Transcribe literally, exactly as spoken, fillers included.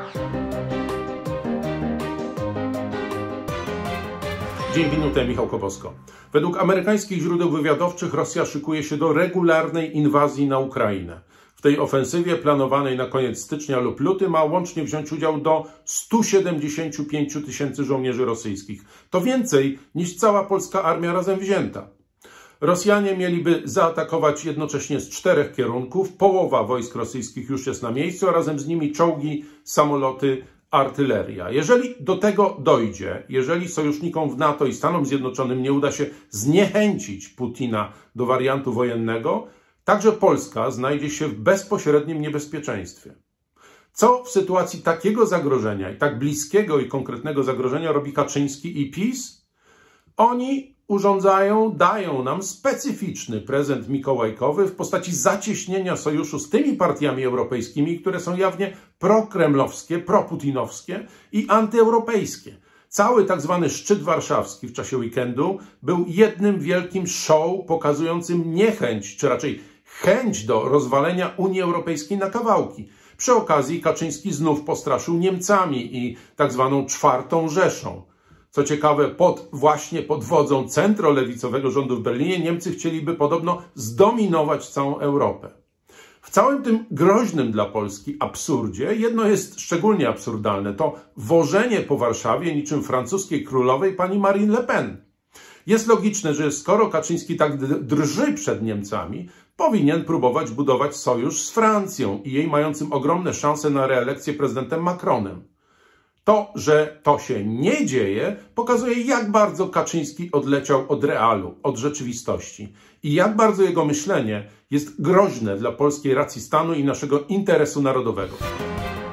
Dzień minutę, Michał Kobosko. Według amerykańskich źródeł wywiadowczych Rosja szykuje się do regularnej inwazji na Ukrainę. W tej ofensywie planowanej na koniec stycznia lub luty ma łącznie wziąć udział do stu siedemdziesięciu pięciu tysięcy żołnierzy rosyjskich. To więcej niż cała polska armia razem wzięta. Rosjanie mieliby zaatakować jednocześnie z czterech kierunków. Połowa wojsk rosyjskich już jest na miejscu, a razem z nimi czołgi, samoloty, artyleria. Jeżeli do tego dojdzie, jeżeli sojusznikom w NATO i Stanom Zjednoczonym nie uda się zniechęcić Putina do wariantu wojennego, także Polska znajdzie się w bezpośrednim niebezpieczeństwie. Co w sytuacji takiego zagrożenia i tak bliskiego i konkretnego zagrożenia robi Kaczyński i PiS? Oni urządzają, dają nam specyficzny prezent mikołajkowy w postaci zacieśnienia sojuszu z tymi partiami europejskimi, które są jawnie prokremlowskie, proputinowskie i antyeuropejskie. Cały tak zwany szczyt warszawski w czasie weekendu był jednym wielkim show pokazującym niechęć, czy raczej chęć do rozwalenia Unii Europejskiej na kawałki. Przy okazji Kaczyński znów postraszył Niemcami i tak zwaną czwartą Rzeszą. Co ciekawe, pod, właśnie pod wodzą centrolewicowego rządu w Berlinie Niemcy chcieliby podobno zdominować całą Europę. W całym tym groźnym dla Polski absurdzie jedno jest szczególnie absurdalne. To wożenie po Warszawie niczym francuskiej królowej pani Marine Le Pen. Jest logiczne, że skoro Kaczyński tak drży przed Niemcami, powinien próbować budować sojusz z Francją i jej mającym ogromne szanse na reelekcję prezydentem Macronem. To, że to się nie dzieje, pokazuje, jak bardzo Kaczyński odleciał od realu, od rzeczywistości i jak bardzo jego myślenie jest groźne dla polskiej racji stanu i naszego interesu narodowego.